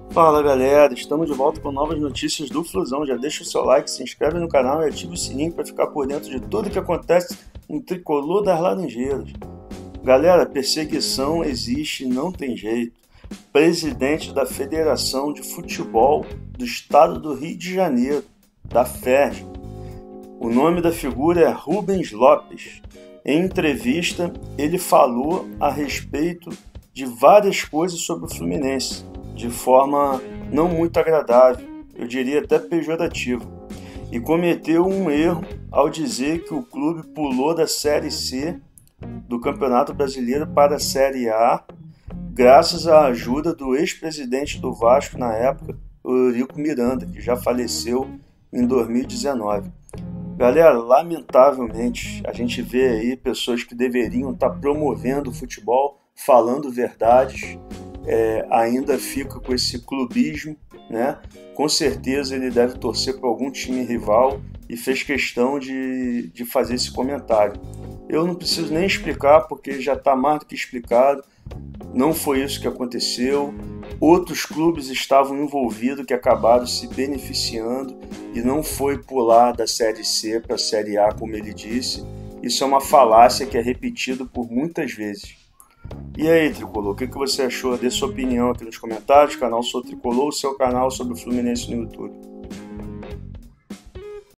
Fala galera, estamos de volta com novas notícias do Flusão. Já deixa o seu like, se inscreve no canal e ativa o sininho para ficar por dentro de tudo que acontece no tricolor das Laranjeiras. Galera, perseguição existe, não tem jeito. Presidente da Federação de Futebol do Estado do Rio de Janeiro, da FERJ. O nome da figura é Rubens Lopes. Em entrevista, ele falou a respeito de várias coisas sobre o Fluminense, de forma não muito agradável, eu diria até pejorativa, e cometeu um erro ao dizer que o clube pulou da Série C do Campeonato Brasileiro para a Série A, graças à ajuda do ex-presidente do Vasco na época, Eurico Miranda, que já faleceu em 2019. Galera, lamentavelmente, a gente vê aí pessoas que deveriam estar promovendo o futebol, falando verdades, ainda fica com esse clubismo, né? Com certeza ele deve torcer para algum time rival e fez questão de fazer esse comentário. Eu não preciso nem explicar, porque já está mais do que explicado. Não foi isso que aconteceu. Outros clubes estavam envolvidos que acabaram se beneficiando e não foi pular da Série C para a Série A, como ele disse. Isso é uma falácia que é repetido por muitas vezes. E aí, Tricolor, o que você achou? Dê sua opinião aqui nos comentários. Canal Sou Tricolor, o seu canal sobre o Fluminense no YouTube.